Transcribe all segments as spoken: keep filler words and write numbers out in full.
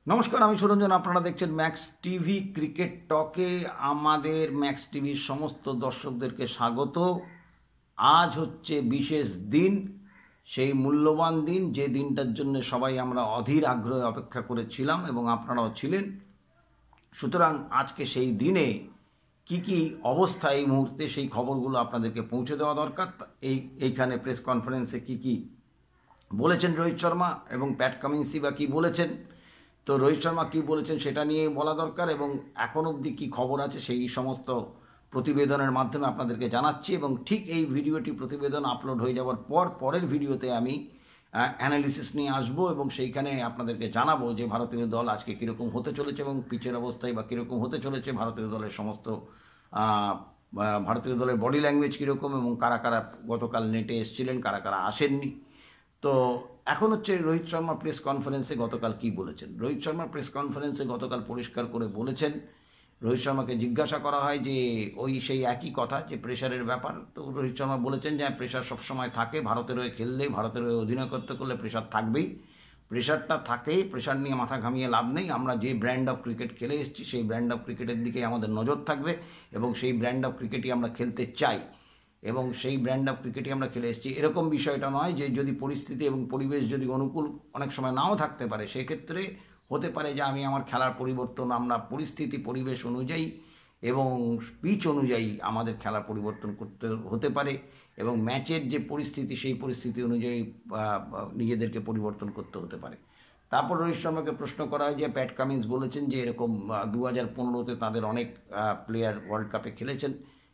নমস্কার, আমি সুরঞ্জন। আপনারা দেখছেন ম্যাক্স টিভি ক্রিকেট টকে। আমাদের ম্যাক্স টিভির সমস্ত দর্শকদেরকে স্বাগত। আজ হচ্ছে বিশেষ দিন, সেই মূল্যবান দিন, যে দিনটার জন্য সবাই আমরা অধীর আগ্রহে অপেক্ষা করেছিলাম এবং আপনারাও ছিলেন। সুতরাং আজকে সেই দিনে কি কি অবস্থা এই মুহূর্তে, সেই খবরগুলো আপনাদেরকে পৌঁছে দেওয়া দরকার। এই এইখানে প্রেস কনফারেন্সে কি কি বলেছেন রোহিত শর্মা এবং প্যাট কামিন্সই বা কী বলেছেন, তো রোহিত শর্মা কী বলেছেন সেটা নিয়ে বলা দরকার এবং এখন অবধি কী খবর আছে সেই সমস্ত প্রতিবেদনের মাধ্যমে আপনাদেরকে জানাচ্ছি। এবং ঠিক এই ভিডিওটি প্রতিবেদন আপলোড হয়ে যাওয়ার পর পরের ভিডিওতে আমি অ্যানালিসিস নিয়ে আসবো এবং সেইখানে আপনাদেরকে জানাবো যে ভারতীয় দল আজকে কীরকম হতে চলেছে এবং পিচের অবস্থায় বা কীরকম হতে চলেছে, ভারতীয় দলের সমস্ত ভারতীয় দলের বডি ল্যাঙ্গুয়েজ কীরকম এবং কারা কারা গতকাল নেটে এসেছিলেন, কারা কারা আসেননি। তো এখন হচ্ছে রোহিত শর্মা প্রেস কনফারেন্সে গতকাল কি বলেছেন। রোহিত শর্মা প্রেস কনফারেন্সে গতকাল পরিষ্কার করে বলেছেন, রোহিত শর্মাকে জিজ্ঞাসা করা হয় যে ওই সেই একই কথা যে প্রেশারের ব্যাপার। তো রোহিত শর্মা বলেছেন যে প্রেশার সবসময় থাকে, ভারতের হয়ে খেললে, ভারতের হয়ে অধিনায়কত্ব করলে প্রেশার থাকবেই, প্রেশারটা থাকেই, প্রেশার নিয়ে মাথা ঘামিয়ে লাভ নেই। আমরা যে ব্র্যান্ড অফ ক্রিকেট খেলে এসেছি সেই ব্র্যান্ড অফ ক্রিকেটের দিকে আমাদের নজর থাকবে এবং সেই ব্র্যান্ড অফ ক্রিকেটই আমরা খেলতে চাই এবং সেই ব্র্যান্ড অফ ক্রিকেটই আমরা খেলে এসেছি। এরকম বিষয়টা নয় যে যদি পরিস্থিতি এবং পরিবেশ যদি অনুকূল অনেক সময় নাও থাকতে পারে, সেক্ষেত্রে হতে পারে যে আমি আমার খেলার পরিবর্তন, আমরা পরিস্থিতি পরিবেশ অনুযায়ী এবং পিচ অনুযায়ী আমাদের খেলার পরিবর্তন করতে হতে পারে এবং ম্যাচের যে পরিস্থিতি সেই পরিস্থিতি অনুযায়ী নিজেদেরকে পরিবর্তন করতে হতে পারে। তারপর রোহিত শর্মাকে প্রশ্ন করা হয় যে প্যাট কামিন্স বলেছেন যে এরকম দু হাজার পনেরোতে তাদের অনেক প্লেয়ার ওয়ার্ল্ড কাপে খেলেছেন,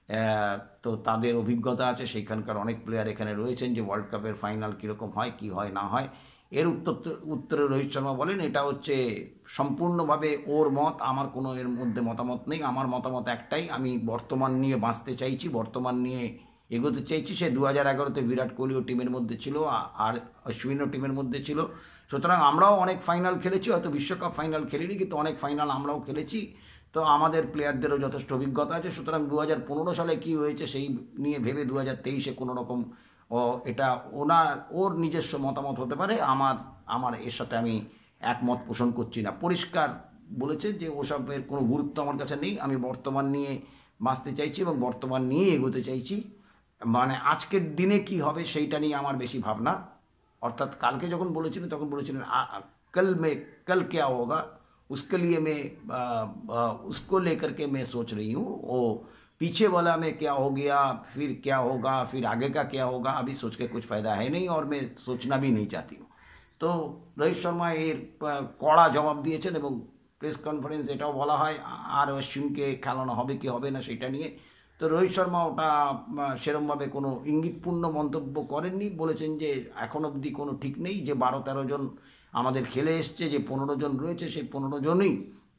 তো তাদের অভিজ্ঞতা আছে, সেইখানকার অনেক প্লেয়ার এখানে রয়েছেন যে ওয়ার্ল্ড কাপের ফাইনাল কীরকম হয়, কি হয় না হয়। এর উত্তর উত্তরে রোহিত শর্মা বলেন এটা হচ্ছে সম্পূর্ণভাবে ওর মত, আমার কোনো এর মধ্যে মতামত নেই। আমার মতামত একটাই, আমি বর্তমান নিয়ে বাঁচতে চাইছি, বর্তমান নিয়ে এগোতে চাইছি। সে দু হাজার এগারোতে বিরাট কোহলিও টিমের মধ্যে ছিল আর অশ্বিনও টিমের মধ্যে ছিল। সুতরাং আমরাও অনেক ফাইনাল খেলেছি, হয়তো বিশ্বকাপ ফাইনাল খেলিনি কিন্তু অনেক ফাইনাল আমরাও খেলেছি। তো আমাদের প্লেয়ারদেরও যথেষ্ট অভিজ্ঞতা আছে। সুতরাং দু হাজার পনেরো সালে কী হয়েছে সেই নিয়ে ভেবে দু হাজার তেইশে কোনো রকম ও এটা ওনার ওর নিজস্ব মতামত হতে পারে, আমার আমার এর সাথে আমি একমত পোষণ করছি না। পরিষ্কার বলেছে যে ওসবের কোনো গুরুত্ব আমার কাছে নেই, আমি বর্তমান নিয়ে বাঁচতে চাইছি এবং বর্তমান নিয়ে এগোতে চাইছি। মানে আজকের দিনে কি হবে সেইটা নিয়ে আমার বেশি ভাবনা। অর্থাৎ কালকে যখন বলেছিলেন তখন বলেছিলেন कल में कल क्या होगा उसके लिए मैं आ, आ, उसको लेकर के मैं सोच रही हूँ। वो पीछे वाला में क्या हो गया, फिर क्या होगा, फिर आगे का क्या होगा, अभी सोच के कुछ फ़ायदा है नहीं और मैं सोचना भी नहीं चाहती हूँ। তো রোহিত শর্মা এর কড়া জবাব দিয়েছেন এবং প্রেস কনফারেন্স এটাও বলা হয় আর অশ্বিনকে খেলানো হবে কি হবে না সেটা নিয়ে। তো রোহিত শর্মা ওটা সেরমভাবে কোনো ইঙ্গিতপূর্ণ মন্তব্য করেননি, বলেছেন যে এখন অবধি কোনো ঠিক নেই, যে বারো তেরো জন আমাদের খেলে এসছে, যে পনেরো জন রয়েছে সেই পনেরো জনই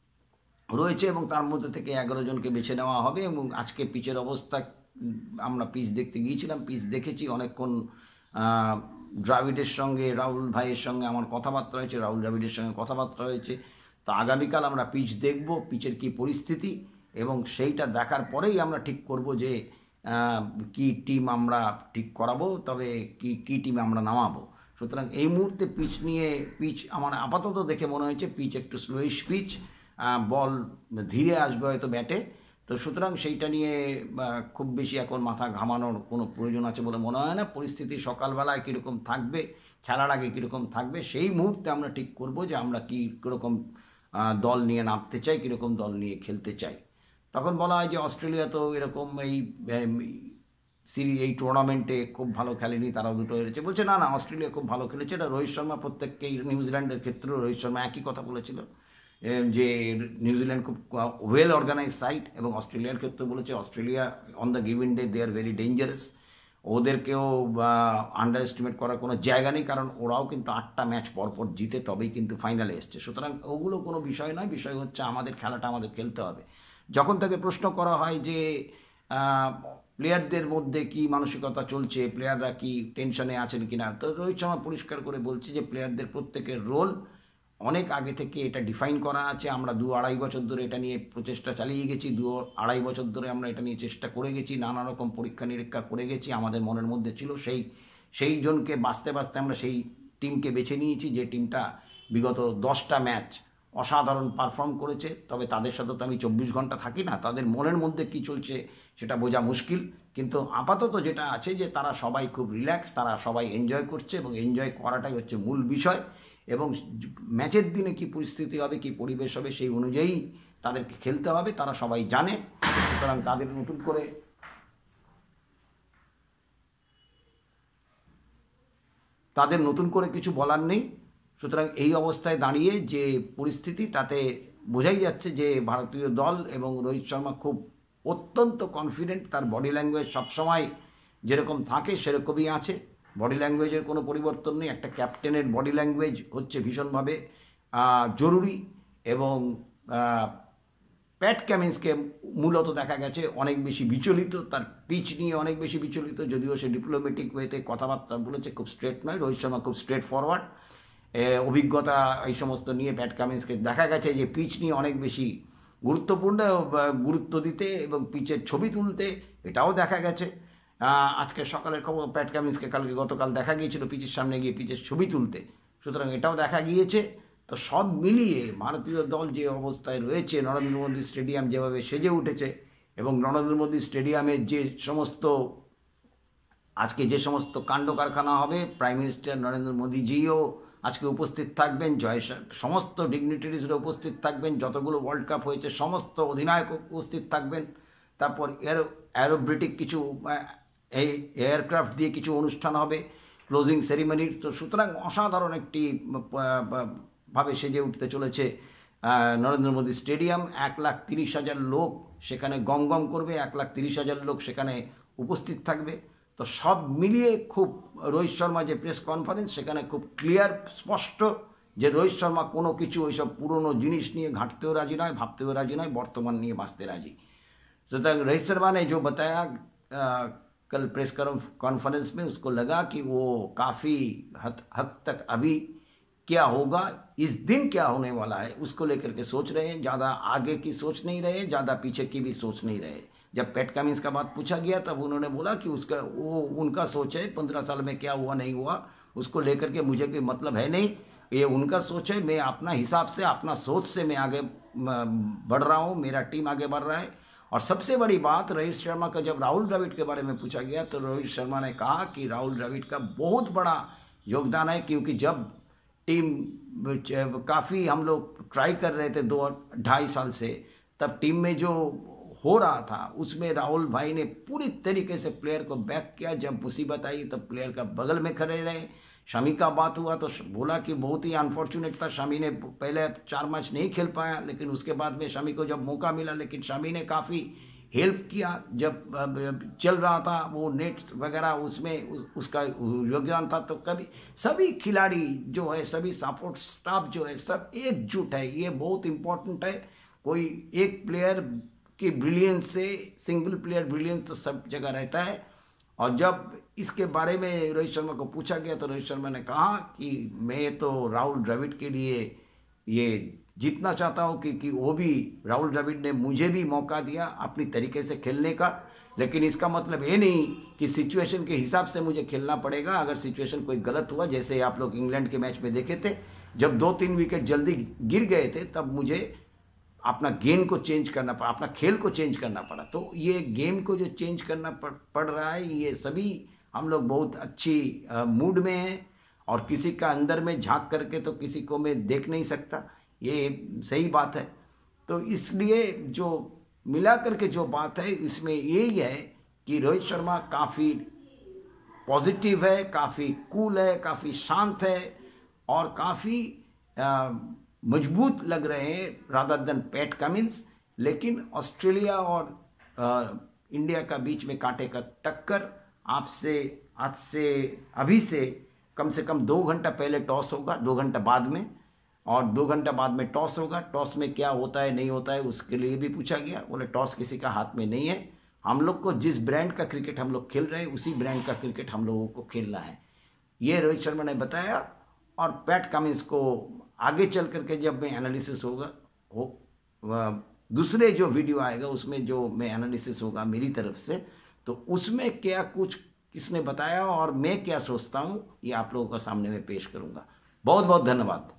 রয়েছে এবং তার মধ্যে থেকে এগারো জনকে বেছে নেওয়া হবে। এবং আজকে পিচের অবস্থা, আমরা পিচ দেখতে গিয়েছিলাম, পিচ দেখেছি অনেকক্ষণ। দ্রাবিড়ের সঙ্গে, রাহুল ভাইয়ের সঙ্গে আমার কথাবার্তা হয়েছে, রাহুল দ্রাবিড়ের সঙ্গে কথাবার্তা হয়েছে। তো আগামীকাল আমরা পিচ দেখব, পিচের কী পরিস্থিতি, এবং সেইটা দেখার পরেই আমরা ঠিক করব যে কি টিম আমরা ঠিক করাবো, তবে কি কি টিমে আমরা নামাবো। সুতরাং এই মুহূর্তে পিচ নিয়ে, পিচ আমার আপাতত দেখে মনে হয়েছে পিচ একটু স্লোইশ পিচ, বল ধীরে আসবে হয়তো ব্যাটে। তো সুতরাং সেইটা নিয়ে খুব বেশি এখন মাথা ঘামানোর কোনো প্রয়োজন আছে বলে মনে হয় না। পরিস্থিতি সকালবেলায় কীরকম থাকবে, খেলার আগে কীরকম থাকবে, সেই মুহূর্তে আমরা ঠিক করব যে আমরা কী কীরকম দল নিয়ে নামতে চাই, কীরকম দল নিয়ে খেলতে চাই। তখন বলা হয় যে অস্ট্রেলিয়া তো এরকম এই সিরি এই টুর্নামেন্টে খুব ভালো খেলেনি, তারাও দুটো হেরেছে। বলছে না না, অস্ট্রেলিয়া খুব ভালো খেলেছে। এটা রোহিত শর্মা প্রত্যেককেই, নিউজিল্যান্ডের ক্ষেত্রেও রোহিত শর্মা একই কথা বলেছিল যে নিউজিল্যান্ড খুব ওয়েল অর্গানাইজ সাইড, এবং অস্ট্রেলিয়ার ক্ষেত্রে বলেছে Australia on the given day they are very dangerous. ওদেরকেও আন্ডার এস্টিমেট করার কোনো জায়গা নেই, কারণ ওরাও কিন্তু আটটা ম্যাচ পরপর জিতে তবেই কিন্তু ফাইনালে এসছে। সুতরাং ওগুলো কোনো বিষয় নয়, বিষয় হচ্ছে আমাদের খেলাটা আমাদের খেলতে হবে। যখন তাকে প্রশ্ন করা হয় যে প্লেয়ারদের মধ্যে কি মানসিকতা চলছে, প্লেয়াররা কি টেনশনে আছেন কিনা, তো রোহিত শর্মা পরিষ্কার করে বলছে যে প্লেয়ারদের প্রত্যেকের রোল অনেক আগে থেকে এটা ডিফাইন করা আছে। আমরা দু আড়াই বছর ধরে এটা নিয়ে প্রচেষ্টা চালিয়ে গেছি, দু আড়াই বছর ধরে আমরা এটা নিয়ে চেষ্টা করে গেছি, নানা রকম পরীক্ষা নিরীক্ষা করে গেছি। আমাদের মনের মধ্যে ছিল সেই সেই জনকে বাঁচতে বাঁচতে আমরা সেই টিমকে বেছে নিয়েছি, যে টিমটা বিগত দশটা ম্যাচ অসাধারণ পারফর্ম করেছে। তবে তাদের সাথে তো আমি চব্বিশ ঘন্টা থাকি না, তাদের মনের মধ্যে কি চলছে সেটা বোঝা মুশকিল। কিন্তু আপাতত যেটা আছে যে তারা সবাই খুব রিল্যাক্স, তারা সবাই এনজয় করছে এবং এনজয় করাটাই হচ্ছে মূল বিষয়। এবং ম্যাচের দিনে কি পরিস্থিতি হবে, কি পরিবেশ হবে, সেই অনুযায়ী তাদেরকে খেলতে হবে, তারা সবাই জানে। সুতরাং তাদের নতুন করে তাদের নতুন করে কিছু বলার নেই। সুতরাং এই অবস্থায় দাঁড়িয়ে যে পরিস্থিতি, তাতে বোঝাই যাচ্ছে যে ভারতীয় দল এবং রোহিত শর্মা খুব অত্যন্ত কনফিডেন্ট। তার বডি ল্যাঙ্গুয়েজ সবসময় যেরকম থাকে সেরকমই আছে, বডি ল্যাঙ্গুয়েজের কোনো পরিবর্তন নেই। একটা ক্যাপ্টেনের বডি ল্যাঙ্গুয়েজ হচ্ছে ভীষণভাবে জরুরি। এবং প্যাট কামিন্সকে মূলত দেখা গেছে অনেক বেশি বিচলিত, তার পিচ নিয়ে অনেক বেশি বিচলিত, যদিও সে ডিপ্লোম্যাটিক ওয়েতে কথাবার্তা বলেছে, খুব স্ট্রেট নয়। রোহিত শর্মা খুব স্ট্রেট ফরওয়ার্ড, অভিজ্ঞতা এই সমস্ত নিয়ে প্যাট কামিন্সকে দেখা গেছে যে পিচ নিয়ে অনেক বেশি গুরুত্বপূর্ণ গুরুত্ব দিতে এবং পিচের ছবি তুলতে, এটাও দেখা গেছে। আজকে সকালের খবর, প্যাট কামিন্সকে কালকে গতকাল দেখা গিয়েছিল পিচের সামনে গিয়ে পিচের ছবি তুলতে, সুতরাং এটাও দেখা গিয়েছে। তো সব মিলিয়ে ভারতীয় দল যে অবস্থায় রয়েছে, নরেন্দ্র মোদী স্টেডিয়াম যেভাবে সেজে উঠেছে এবং নরেন্দ্র মোদী স্টেডিয়ামের যে সমস্ত আজকে যে সমস্ত কাণ্ড কারখানা হবে, প্রাইম মিনিস্টার নরেন্দ্র মোদীজিও আজকে উপস্থিত থাকবেন, জয় সমস্ত ডিগনিটারিজরা উপস্থিত থাকবেন, যতগুলো ওয়ার্ল্ড কাপ হয়েছে সমস্ত অধিনায়ক উপস্থিত থাকবেন। তারপর এয়ারো অ্যারোব্রেটিক কিছু এই এয়ারক্রাফট দিয়ে কিছু অনুষ্ঠান হবে ক্লোজিং সেরিমনির। তো সুতরাং অসাধারণ একটি ভাবে সেজে উঠতে চলেছে নরেন্দ্র মোদী স্টেডিয়াম। এক লাখ তিরিশ হাজার লোক সেখানে গম গম করবে, এক লাখ তিরিশ হাজার লোক সেখানে উপস্থিত থাকবে। তো সব মিলিয়ে খুব রোহিত শর্মা যে প্রেস কনফারেন্স, সেখানে খুব ক্লিয়ার স্পষ্ট যে রোহিত শর্মা কোনো কিছু ওইসব পুরনো জিনিস নিয়ে ঘাঁটতেও রাজি নয়, ভাবতেও রাজি নয়, বর্তমান নিয়ে বাঁচতে রাজি। সুতরাং रोहित शर्मा ने जो बताया आ, कल प्रेस कॉन्फ्रेंस में, उसको लगा कि वो काफ़ी हद हद तक अभी क्या होगा, इस दिन क्या होने वाला है, उसको लेकर के सोच रहे हैं। ज़्यादा आगे की सोच नहीं रहे, ज़्यादा पीछे की भी सोच नहीं रहे। जब पैट कमिंस का बात पूछा गया तब उन्होंने बोला कि उसका वो उनका सोच है, पंद्रह साल में क्या हुआ नहीं हुआ उसको लेकर के मुझे कोई मतलब है नहीं, ये उनका सोच है। मैं अपना हिसाब से, अपना सोच से मैं आगे बढ़ रहा हूँ, मेरा टीम आगे बढ़ रहा है। और सबसे बड़ी बात, रोहित शर्मा का जब राहुल द्रविड़ के बारे में पूछा गया तो रोहित शर्मा ने कहा कि राहुल द्रविड़ का बहुत बड़ा योगदान है, क्योंकि जब टीम काफ़ी हम लोग ट्राई कर रहे थे दो ढाई साल से, तब टीम में जो हो रहा था उसमें राहुल भाई ने पूरी तरीके से प्लेयर को बैक किया। जब मुसीबत आई तब प्लेयर का बगल में खड़े रहे। शमी का बात हुआ तो बोला कि बहुत ही अनफॉर्चुनेट था, शमी ने पहले चार मैच नहीं खेल पाया, लेकिन उसके बाद में शमी को जब मौका मिला, लेकिन शमी ने काफ़ी हेल्प किया। जब चल रहा था वो नेट्स वगैरह, उसमें उसका योगदान था। तो कभी सभी खिलाड़ी जो है, सभी सपोर्ट स्टाफ जो है, सब एकजुट है, ये बहुत इम्पोर्टेंट है। कोई एक प्लेयर की ब्रिलियंस से, सिंगल प्लेयर ब्रिलियंस तो सब जगह रहता है। और जब इसके बारे में रोहित शर्मा को पूछा गया तो रोहित शर्मा ने कहा कि मैं तो राहुल द्रविड़ के लिए ये जीतना चाहता हूँ, क्योंकि वो भी, राहुल द्रविड़ ने मुझे भी मौका दिया अपनी तरीके से खेलने का, लेकिन इसका मतलब ये नहीं कि सिचुएशन के हिसाब से मुझे खेलना पड़ेगा। अगर सिचुएशन कोई गलत हुआ, जैसे आप लोग इंग्लैंड के मैच में देखे थे, जब दो तीन विकेट जल्दी गिर गए थे, तब मुझे अपना गेम को चेंज करना पड़ा, अपना खेल को चेंज करना पड़ा। तो ये गेम को जो चेंज करना पड़, पड़ रहा है, ये सभी हम लोग बहुत अच्छी मूड में हैं। और किसी का अंदर में झांक करके तो किसी को मैं देख नहीं सकता, ये सही बात है। तो इसलिए जो मिला करके जो बात है, इसमें यही है कि रोहित शर्मा काफ़ी पॉजिटिव है, काफ़ी कूल है, काफ़ी शांत है और काफ़ी मजबूत लग रहे हैं रादर देन पैट कमिंस। लेकिन ऑस्ट्रेलिया और आ, इंडिया का बीच में कांटे का टक्कर। आपसे आज से अभी से कम से कम दो घंटा पहले टॉस होगा, दो घंटा बाद में, और दो घंटा बाद में टॉस होगा। टॉस में क्या होता है नहीं होता है उसके लिए भी पूछा गया, बोले टॉस किसी का हाथ में नहीं है, हम लोग को जिस ब्रांड का क्रिकेट हम लोग खेल रहे हैं उसी ब्रांड का क्रिकेट हम लोगों को खेलना है, ये रोहित शर्मा ने बताया। और पैट कमिंस को आगे चल करके जब मैं एनालिसिस होगा हो दूसरे जो वीडियो आएगा उसमें जो मैं एनालिसिस होगा मेरी तरफ से, तो उसमें क्या कुछ किसने बताया और मैं क्या सोचता हूँ, ये आप लोगों के सामने में पेश करूँगा। बहुत बहुत धन्यवाद।